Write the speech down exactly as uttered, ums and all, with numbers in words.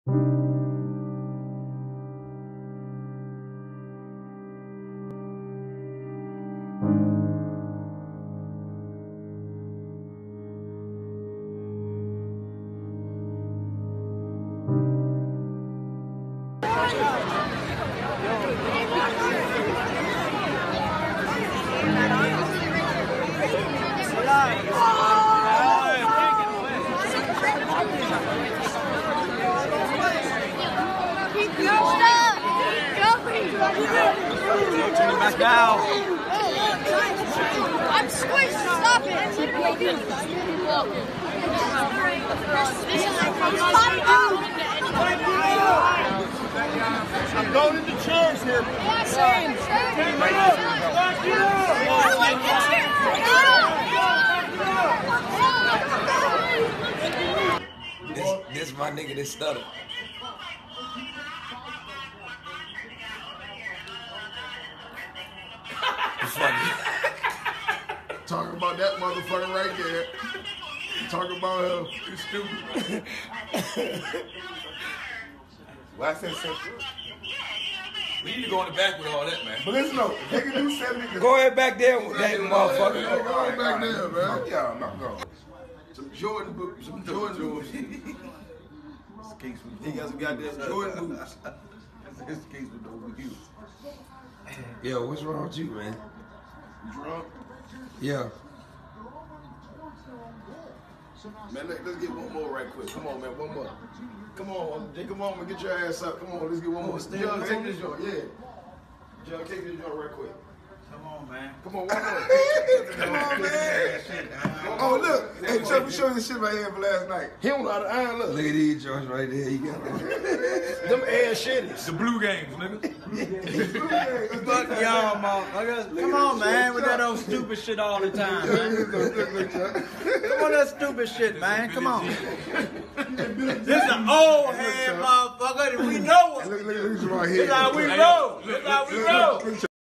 Back down. I'm squished. Stop it. I'm going into chairs here. Same. This, this my nigga that stutter. Talking about that motherfucker right there. Talking about him. You stupid. Well, I said something. We need to go in the back with all that, man. But listen, though, they can do seventy. Go ahead back there with that motherfucker. Yeah, go ahead back there, man. Yeah, I'm not going. Some Jordan boots. Some Jordan boots. He got some goddamn Jordan boots. This case with over you. Yo, what's wrong with you, man? You drunk? Yeah. Man, let, let's get one more right quick. Come on, man, one more. Come on, Jay, come on, man, get your ass up. Come on, let's get one more. John, take this joint, yeah. John, take this joint right quick. Come on, man. Come on, one more. Come on, man. Oh, look. Hey, Chuck, we showed you this shit right here for last night. He don't know how to iron, look. Look at these joints right there. You got them. Them ass shitties. The blue games, nigga. Fuck y'all, motherfuckers. Come on, man, with that old stupid shit all the time, man. Come on, that stupid shit, man. Come on. This is an old head motherfucker, and we know it. Look, look, look, look right here. This is how we roll. This is how we roll.